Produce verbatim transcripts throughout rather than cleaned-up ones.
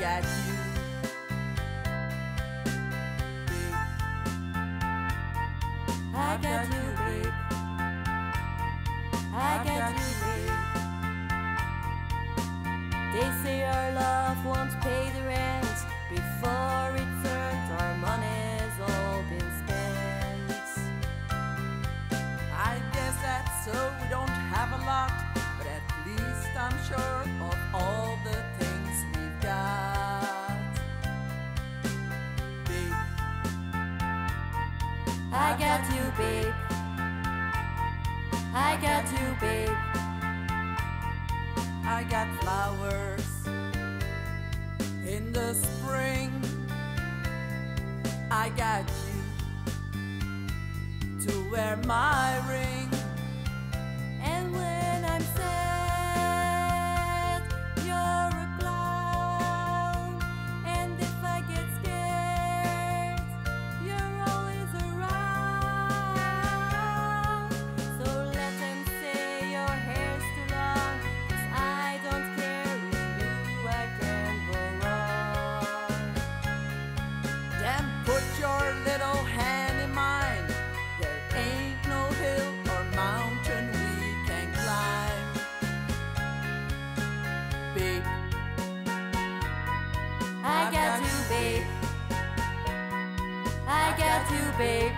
got you. I got you, babe. I got you, babe. They say our love won't pay the rent before it's earned. Our money's all been spent. I guess that's so. We don't have a lot, but at least I'm sure of all the things we've got. Babe, I got you, babe. I got you, babe. I got flowers in the spring. I got you to wear my ring. And when I'm sad, you're a clown. And if I get scared, you're always around. So let them say your hair's too long, 'cause I don't care, with you I can't go wrong. Then put your little hand in mine. There ain't no hill or mountain we can climb. Babe, I got you, babe. I got you, babe.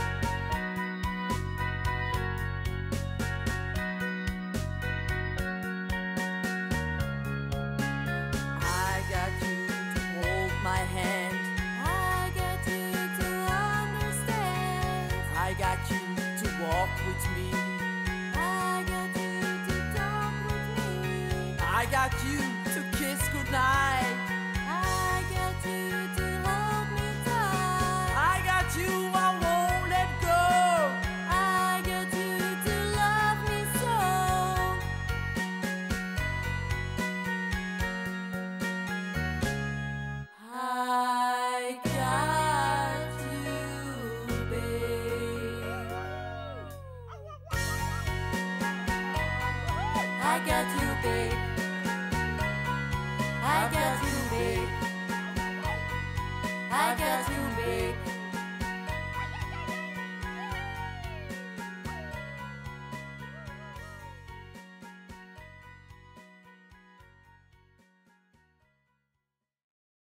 I got you to hold my hand. I got you to understand. I got you to walk with me. I got you to talk with me. I got you